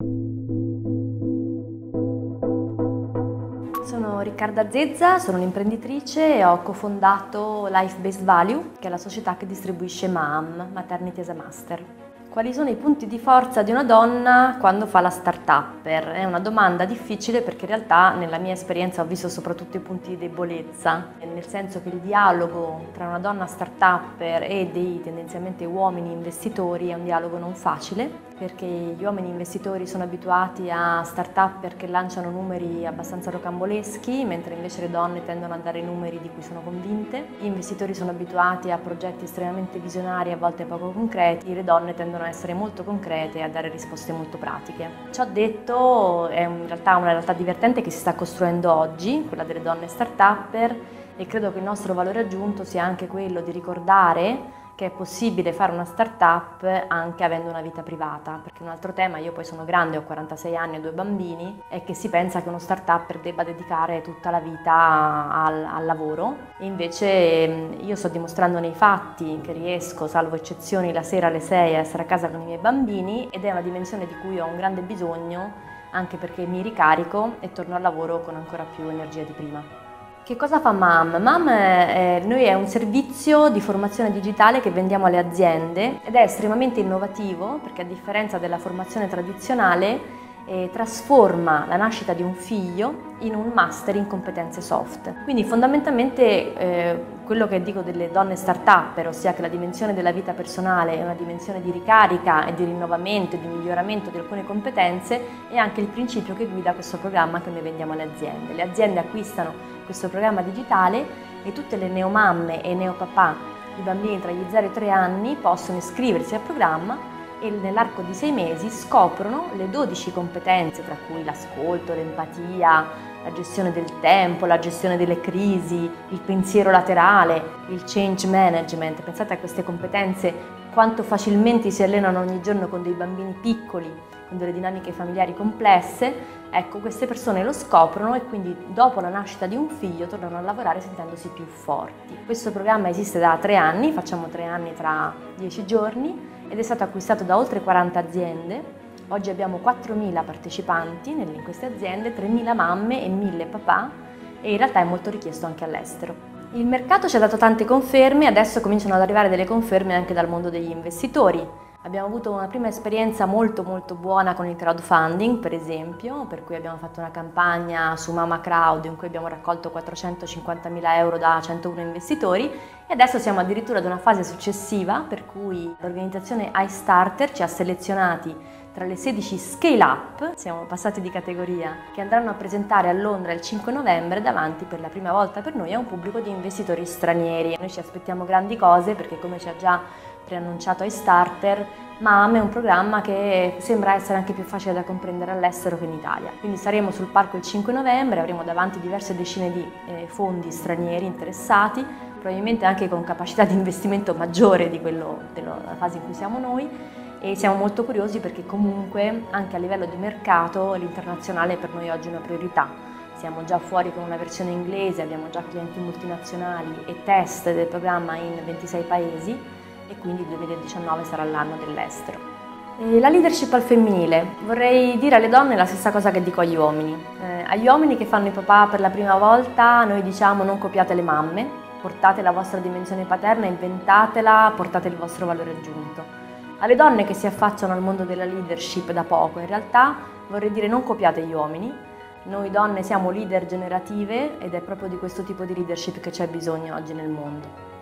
Sono Riccarda Zezza, sono un'imprenditrice e ho cofondato Life Based Value, che è la società che distribuisce MAM, Maternity as a Master. Quali sono i punti di forza di una donna quando fa la start-upper? È una domanda difficile perché in realtà nella mia esperienza ho visto soprattutto i punti di debolezza, nel senso che il dialogo tra una donna start-upper e dei tendenzialmente uomini investitori è un dialogo non facile, perché gli uomini investitori sono abituati a start-upper che lanciano numeri abbastanza rocamboleschi, mentre invece le donne tendono a dare numeri di cui sono convinte. Gli investitori sono abituati a progetti estremamente visionari, a volte poco concreti, le donne tendono a essere molto concrete e a dare risposte molto pratiche. Ciò detto, è in realtà una realtà divertente che si sta costruendo oggi, quella delle donne start-upper, e credo che il nostro valore aggiunto sia anche quello di ricordare che è possibile fare una start-up anche avendo una vita privata, perché un altro tema, io poi sono grande, ho 46 anni e 2 bambini, è che si pensa che uno start-upper debba dedicare tutta la vita al lavoro, e invece io sto dimostrando nei fatti che riesco, salvo eccezioni, la sera alle 6 a essere a casa con i miei bambini, ed è una dimensione di cui ho un grande bisogno, anche perché mi ricarico e torno al lavoro con ancora più energia di prima. Che cosa fa MAM? MAM noi è un servizio di formazione digitale che vendiamo alle aziende ed è estremamente innovativo perché, a differenza della formazione tradizionale, trasforma la nascita di un figlio in un master in competenze soft. Quindi fondamentalmente quello che dico delle donne start-upper, ossia che la dimensione della vita personale è una dimensione di ricarica e di rinnovamento e di miglioramento di alcune competenze, è anche il principio che guida questo programma che noi vendiamo alle aziende. Le aziende acquistano questo programma digitale e tutte le neomamme e neopapà di bambini tra gli 0 e i 3 anni possono iscriversi al programma e nell'arco di 6 mesi scoprono le 12 competenze, tra cui l'ascolto, l'empatia, la gestione del tempo, la gestione delle crisi, il pensiero laterale, il change management. Pensate a queste competenze, quanto facilmente si allenano ogni giorno con dei bambini piccoli, con delle dinamiche familiari complesse. Ecco, queste persone lo scoprono e quindi dopo la nascita di un figlio tornano a lavorare sentendosi più forti. Questo programma esiste da 3 anni, facciamo 3 anni tra 10 giorni, ed è stato acquistato da oltre 40 aziende. Oggi abbiamo 4.000 partecipanti in queste aziende, 3.000 mamme e 1.000 papà, e in realtà è molto richiesto anche all'estero. Il mercato ci ha dato tante conferme, adesso cominciano ad arrivare delle conferme anche dal mondo degli investitori. Abbiamo avuto una prima esperienza molto buona con il crowdfunding, per esempio, per cui abbiamo fatto una campagna su Mama Crowd in cui abbiamo raccolto 450.000 euro da 101 investitori, e adesso siamo addirittura ad una fase successiva per cui l'organizzazione iStarter ci ha selezionati tra le 16 scale-up, siamo passati di categoria, che andranno a presentare a Londra il 5 novembre davanti per la prima volta per noi a un pubblico di investitori stranieri. Noi ci aspettiamo grandi cose perché, come ci ha già preannunciato iStarter, MAM è un programma che sembra essere anche più facile da comprendere all'estero che in Italia. Quindi saremo sul palco il 5 novembre, avremo davanti diverse decine di fondi stranieri interessati, probabilmente anche con capacità di investimento maggiore di quello della fase in cui siamo noi, e siamo molto curiosi perché comunque anche a livello di mercato l'internazionale per noi oggi è una priorità. Siamo già fuori con una versione inglese, abbiamo già clienti multinazionali e test del programma in 26 paesi, e quindi il 2019 sarà l'anno dell'estero. La leadership al femminile. Vorrei dire alle donne la stessa cosa che dico agli uomini. Agli uomini che fanno i papà per la prima volta noi diciamo: non copiate le mamme, portate la vostra dimensione paterna, inventatela, portate il vostro valore aggiunto. Alle donne che si affacciano al mondo della leadership da poco, in realtà vorrei dire: non copiate gli uomini. Noi donne siamo leader generative ed è proprio di questo tipo di leadership che c'è bisogno oggi nel mondo.